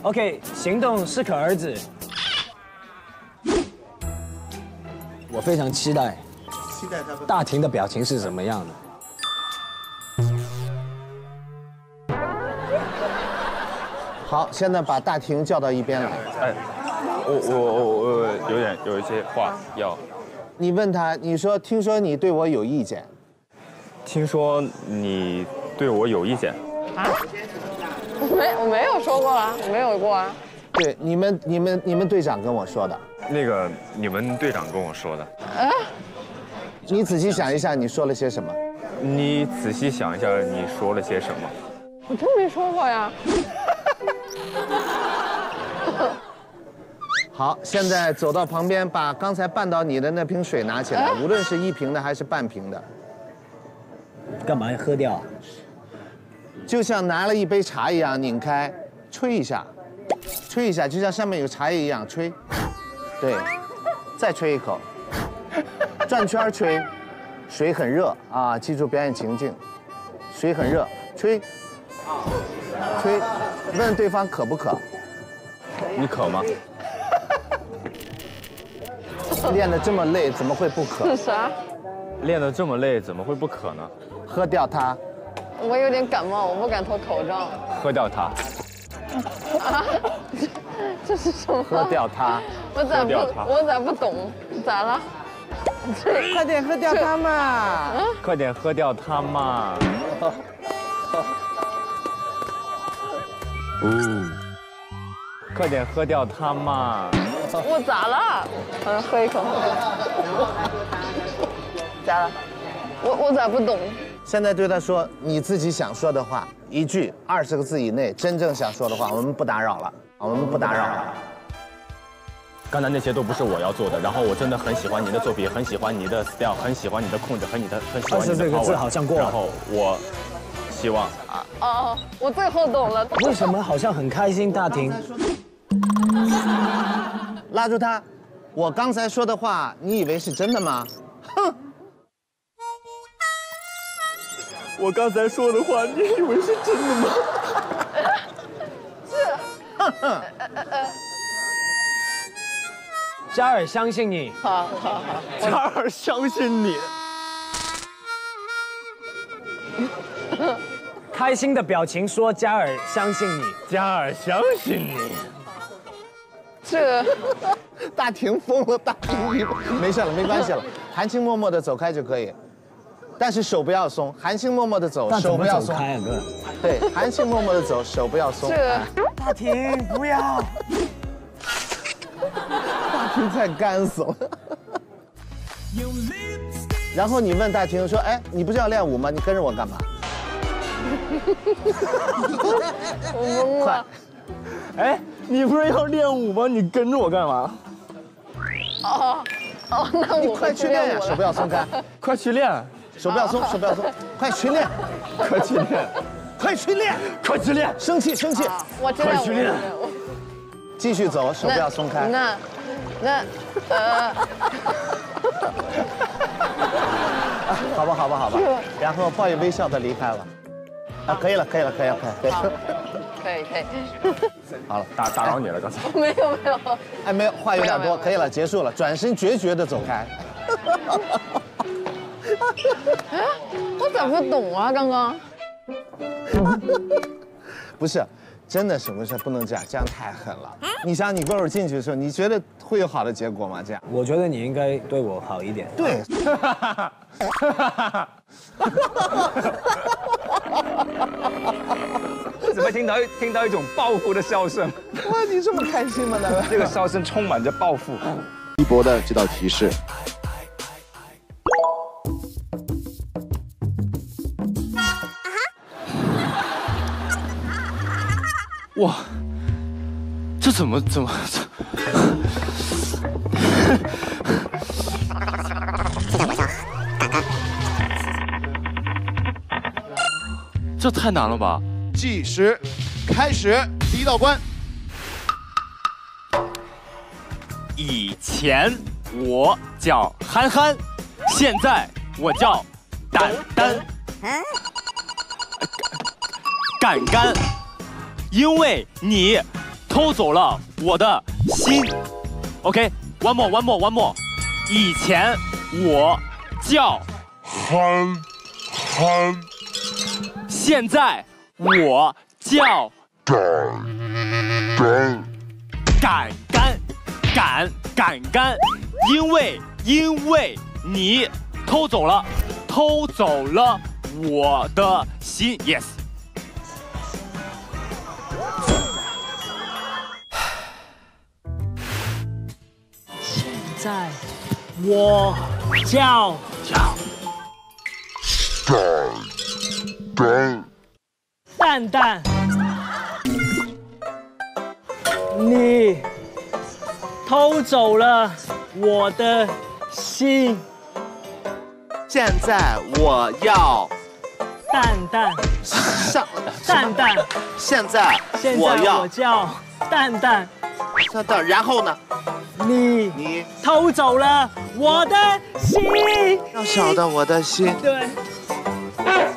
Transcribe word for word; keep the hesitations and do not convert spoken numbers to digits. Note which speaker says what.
Speaker 1: OK， 行动适可而止。我非常期待，
Speaker 2: 期待他们
Speaker 1: 大婷的表情是什么样的。
Speaker 2: 好，现在把大婷叫到一边来。
Speaker 3: 哎，我我我我有点有一些话要。
Speaker 2: 你问他，你说听说你对我有意见，
Speaker 3: 听说你对我有意见
Speaker 4: 啊？我没我没有说过啊，我没有过啊。
Speaker 2: 对，你们你们你们队长跟我说的。
Speaker 3: 那个你们队长跟我说的。
Speaker 4: 啊？
Speaker 2: 你仔细想一下，你说了些什么？
Speaker 3: 你仔细想一下，你说了些什么？
Speaker 4: 我真没说过呀。
Speaker 2: 好，现在走到旁边，把刚才绊倒你的那瓶水拿起来，无论是一瓶的还是半瓶的。
Speaker 1: 干嘛要喝掉？
Speaker 2: 就像拿了一杯茶一样，拧开，吹一下，吹一下，就像上面有茶叶一样吹。对，再吹一口，转圈吹。水很热啊，记住表演情境。水很热，吹，吹，问对方渴不渴？
Speaker 3: 你渴吗？
Speaker 2: 练得这么累，怎么会不渴？
Speaker 4: 是啥？
Speaker 3: 练得这么累，怎么会不渴呢？
Speaker 2: 喝掉它。
Speaker 4: 我有点感冒，我不敢脱口罩。
Speaker 3: 喝掉它。
Speaker 4: 啊？这是什么？
Speaker 2: 喝掉它。
Speaker 4: 我咋不？我咋不懂？咋了？
Speaker 2: 快点喝掉它嘛！
Speaker 3: 快点喝掉它嘛！哦，快点喝掉它嘛！
Speaker 4: 我咋了？嗯，喝一口。咋了？我我咋不懂？
Speaker 2: 现在对他说你自己想说的话，一句二十个字以内，真正想说的话，我们不打扰了，我们不打扰了。
Speaker 3: 刚才那些都不是我要做的，然后我真的很喜欢你的作品，很喜欢你的 style， 很喜欢你的控制，很你的很喜欢你的 power。二十四个字
Speaker 1: 好像过了。
Speaker 3: 然后我希望
Speaker 4: 啊哦，我最后懂了。
Speaker 1: 为什么好像很开心？大婷，
Speaker 2: 拉住他，我刚才说的话，你以为是真的吗？哼！
Speaker 3: 我刚才说的话，你以为是真的吗？
Speaker 4: 是。
Speaker 2: 哼哼。
Speaker 1: 嘉尔相信你。
Speaker 4: 好好好，
Speaker 3: 嘉尔相信你。
Speaker 1: 开心的表情说：“嘉尔相信你。”
Speaker 3: 嘉尔相信你。
Speaker 4: 这
Speaker 2: 大婷疯了，大婷你没事了，没关系了，含情脉脉的走开就可以，但是手不要松，含情脉脉的走，手不要松。
Speaker 1: 开啊哥。
Speaker 2: 对，含情脉脉的走，手不要松。
Speaker 4: 这
Speaker 1: 大婷不要。
Speaker 2: 大婷快干死了。然后你问大婷说：“哎，你不是要练舞吗？你跟着我干嘛？”
Speaker 4: 我懵了。
Speaker 3: 哎，你不是要练舞吗？你跟着我干嘛？
Speaker 4: 哦哦，那我
Speaker 2: 快去练呀！手不要松开，
Speaker 3: 快去练，
Speaker 2: 手不要松，手不要松，快去练，
Speaker 3: 快去练，
Speaker 2: 快去练，
Speaker 3: 快去练！
Speaker 2: 生气生气，
Speaker 4: 我知道。
Speaker 3: 快去练。
Speaker 2: 继续走，手不要松开。
Speaker 4: 那那呃。
Speaker 2: 好吧，好吧，好吧，然后报以微笑的离开了。啊，可以了，可以了，可以了，可以了。
Speaker 4: 可以可以。
Speaker 3: 好了，打打扰你了，刚才。
Speaker 4: 没有没有。
Speaker 2: 哎，没有，话有点多，可以了，结束了，转身决绝的走开。
Speaker 4: 哎，我咋不懂啊？刚刚。
Speaker 2: 不是。真的什么事不能这样，这样太狠了。你想，你过会儿进去的时候，你觉得会有好的结果吗？这样，
Speaker 1: 我觉得你应该对我好一点。
Speaker 2: 对。
Speaker 3: 怎么听到听到一种报复的笑声？
Speaker 2: 哇，你这么开心吗？大哥，
Speaker 3: 这个笑声充满着报复。
Speaker 5: 一博的这道提示。
Speaker 3: 哇，这怎么怎么这？这太难了吧！
Speaker 5: 计时开始，第一道关。
Speaker 3: 以前我叫憨憨，现在我叫胆丹。敢敢，因为你偷偷走了我的心。OK，one more，one more，one more。以前我叫憨憨，现在我叫敢敢敢敢敢敢敢，因为因为你偷走了偷走了我的心。Yes。
Speaker 1: 现在我叫
Speaker 3: 叫
Speaker 5: 蛋
Speaker 1: 蛋蛋，你偷走了我的心。
Speaker 2: 现在我要
Speaker 1: 蛋蛋
Speaker 2: 上
Speaker 1: 蛋蛋，
Speaker 2: 现在
Speaker 1: 现在
Speaker 2: 我要
Speaker 1: 我叫蛋蛋，
Speaker 2: 蛋蛋，然后呢？
Speaker 1: 你
Speaker 2: 你
Speaker 1: 偷走了我的心。
Speaker 2: 要晓得我的心。
Speaker 1: 对。